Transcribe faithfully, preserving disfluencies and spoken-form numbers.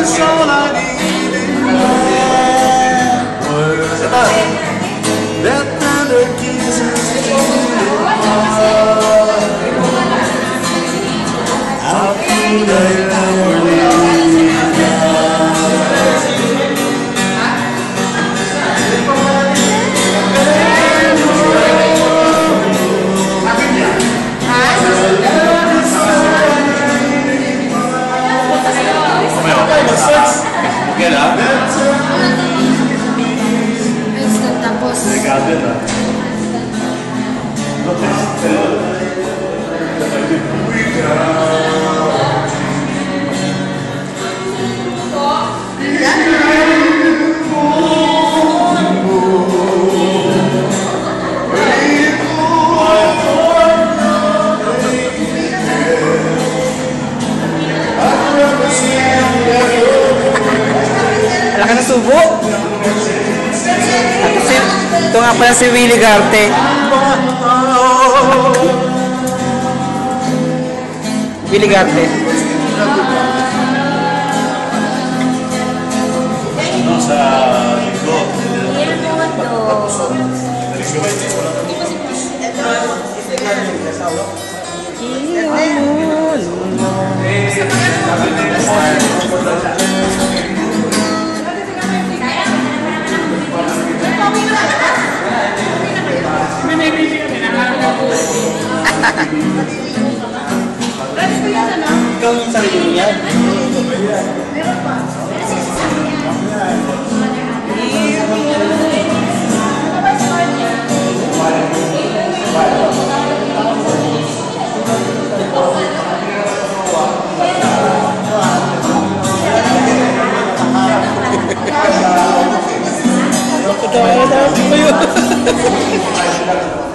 That's all I needed. That tender kisses I'll feel like I were leaving Laki ng subo. Ito nga pala si Willie Garte. Willie Garte. Ano sa likod? Ikaw yung sarili mo yan. Meron pa. Ito, ito, ito.